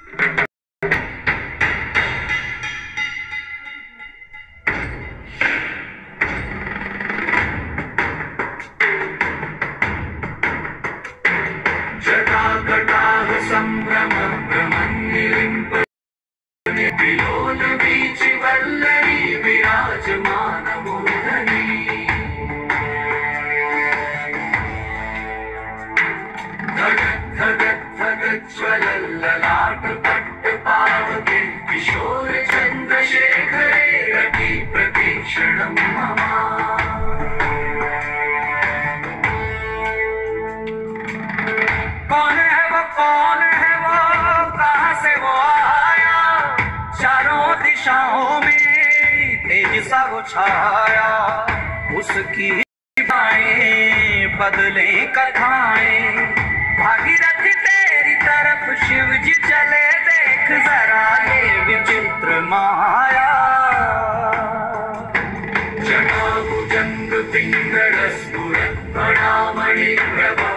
जटाकटाह संभ्रम भ्रमन्निलिम्ब विलोल वीचि वल्लरी विराजमान मूर्धनि धगत् धगत् धगत् ज्वलल्ललाट पट्ट पावके किशोर चन्द्रशेखरे रति प्रतीक्षणं मम। कौन है वो कहाँ से वो आया, चारों दिशाओं में तेज सा वो छाया, उसकी बाएं बदले कथाएं, भागीरथ तेरी तरफ शिव जी चले, देख जरा ये विचित्र माया। जटा भुजंग पिंगल स्फुरत बड़ा मणि प्रभा